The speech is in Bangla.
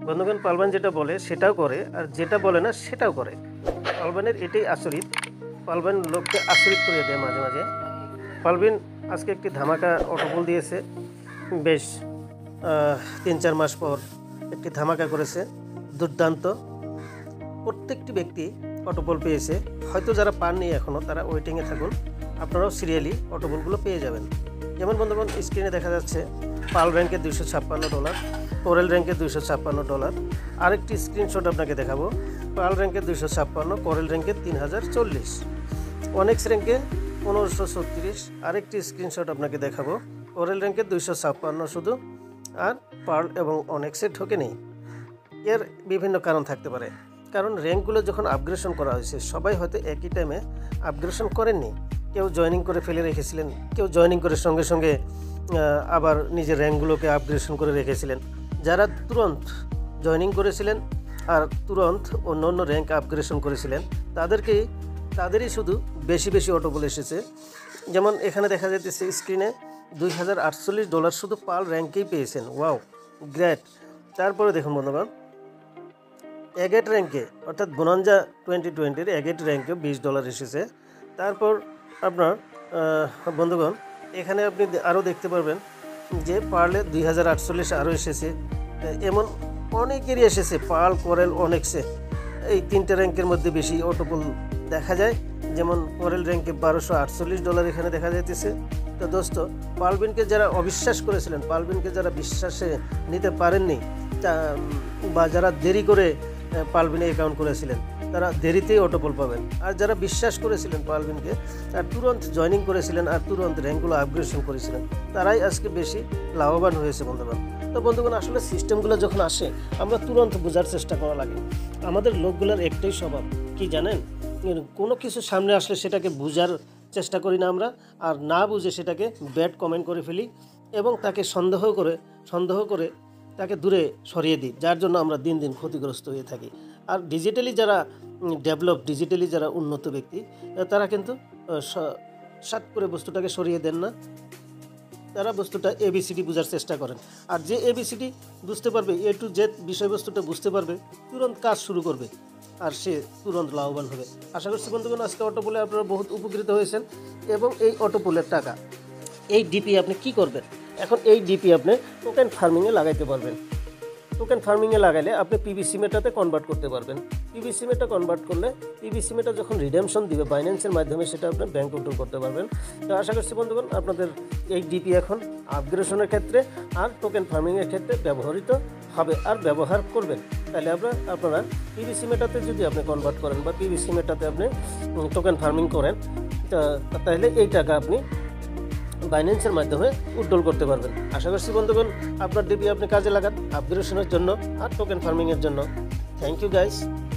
বন্ধুগণ, পালবান যেটা বলে সেটাও করে, আর যেটা বলে না সেটাও করে। পালবানের এটাই আচরিত। পালবান লোককে আচরিত করে দেয় মাঝে মাঝে। পালবিন আজকে একটি ধামাকা অটোপল দিয়েছে। বেশ 3-4 মাস পর একটি ধামাকা করেছে, দুর্দান্ত। প্রত্যেকটি ব্যক্তি অটোপল পেয়েছে। হয়তো যারা পাননি এখনও, তারা ওয়েটিংয়ে থাকুন, আপনারাও সিরিয়ালি অটোপলগুলো পেয়ে যাবেন। যেমন বন্ধুগণ, স্ক্রিনে দেখা যাচ্ছে পাল র্যাঙ্কে $256, কোরেল র্যাঙ্কে $256। আরেকটি স্ক্রিনশট আপনাকে দেখাবো। পাল র্যাঙ্কে 256, কোরেল র্যাঙ্কে 3040, অনেক্স র্যাঙ্কে 1536। আরেকটি স্ক্রিনশট আপনাকে দেখাবো, কোরেল র্যাঙ্কে 256 শুধু, আর পার্ল এবং অনেক্সে ঢোকে নেই। এর বিভিন্ন কারণ থাকতে পারে, কারণ র্যাঙ্কগুলো যখন আপগ্রেশন করা হয়েছে সবাই হয়তো একই টাইমে আপগ্রেশন করেননি। কেউ জয়েনিং করে ফেলে রেখেছিলেন, কেউ জয়েনিং করে সঙ্গে সঙ্গে আবার নিজের র্যাঙ্কগুলোকে আপগ্রেশন করে রেখেছিলেন। যারা তুরন্ত জয়েনিং করেছিলেন আর তুরন্ত অন্য অন্য র্যাঙ্ক আপগ্রেশন করেছিলেন, তাদেরই শুধু বেশি বেশি অটোপল এসেছে। যেমন এখানে দেখা যাচ্ছে স্ক্রিনে $2048 শুধু পাল র্যাঙ্কেই পেয়েছেন। Wow, great. তারপরে দেখুন বন্ধুগণ, এগেট র্যাঙ্কে অর্থাৎ বোনাঞ্জা 2020-র এগেট র্যাঙ্কে $20 এসেছে। তারপর আপনার বন্ধুগণ, এখানে আপনি আরও দেখতে পারবেন যে পার্লে 2048 আরও এসেছে। এমন অনেকেরই এসেছে, পার্ল, কোরেল, অনেক্সে। এই তিনটে র্যাঙ্কের মধ্যে বেশি অটোপল দেখা যায়। যেমন কোরেল র্যাঙ্কে $1248 এখানে দেখা যাইতেছে। তো দোস্ত, পালবিনকে যারা অবিশ্বাস করেছিলেন, পালবিনকে যারা বিশ্বাসে নিতে পারেননি, বা যারা দেরি করে পালবিনে অ্যাকাউন্ট করেছিলেন, তারা দেরিতেই অটোপল পাবেন। আর যারা বিশ্বাস করেছিলেন পালবিনকে, আর তুরন্ত জয়েনিং করেছিলেন আর তুরন্ত র্যাঙ্কগুলো আপগ্রেশন করেছিলেন, তারাই আজকে বেশি লাভবান হয়েছে বন্ধুগণ। তো বন্ধুগণ, আসলে সিস্টেমগুলো যখন আসে আমরা তুরন্ত বোঝার চেষ্টা করা লাগে। আমাদের লোকগুলোর একটাই স্বভাব, কি জানেন, কোনো কিছু সামনে আসলে সেটাকে বোঝার চেষ্টা করি না আমরা, আর না বুঝে সেটাকে ব্যাড কমেন্ট করে ফেলি এবং তাকে সন্দেহ করে তাকে দূরে সরিয়ে দিই, যার জন্য আমরা দিন দিন ক্ষতিগ্রস্ত হয়ে থাকি। আর ডিজিটালি যারা উন্নত ব্যক্তি, তারা কিন্তু সাত করে বস্তুটাকে সরিয়ে দেন না। তারা বস্তুটা ABCD বোঝার চেষ্টা করেন। আর যে ABCD বুঝতে পারবে, A to Z বিষয়বস্তুটা বুঝতে পারবে, তুরন্ত কাজ শুরু করবে আর সে তুরন্ত লাভবান হবে। আশা করছি বন্ধুগণ, আজকে অটোপোলে আপনারা বহুত উপকৃত হয়েছেন। এবং এই অটোপোলের টাকা, এই ডিপি আপনি কি করবেন? এখন এই ডিপি আপনি টোকেন ফার্মিংয়ে লাগাইতে পারবেন। টোকেন ফার্মিংয়ে লাগাইলে আপনি পিভিসি মেটাতে কনভার্ট করতে পারবেন। পিভিসি মেটা কনভার্ট করলে পিভিসি মেটা যখন রিডেমশন দিবে বাইন্যান্সের মাধ্যমে, সেটা আপনি ব্যাংক কন্ট্রোল করতে পারবেন। তো আশা করছি বন্ধুগণ, আপনাদের এই ডিপি এখন আপগ্রেশনের ক্ষেত্রে আর টোকেন ফার্মিংয়ের ক্ষেত্রে ব্যবহৃত হবে আর ব্যবহার করবেন। তাহলে আপনারা পিভিসি মেটাতে যদি আপনি কনভার্ট করেন বা পিভিসি মেটাতে আপনি টোকেন ফার্মিং করেন, তাহলে এই টাকা আপনি বাইন্যান্সের মাধ্যমে উইথড্রল করতে পারবেন। আশা করছি বন্ধুগণ, আপনার ডিপি আপনি কাজে লাগান আপগ্রেশনের জন্য আর টোকেন ফার্মিংয়ের জন্য। Thank you guys.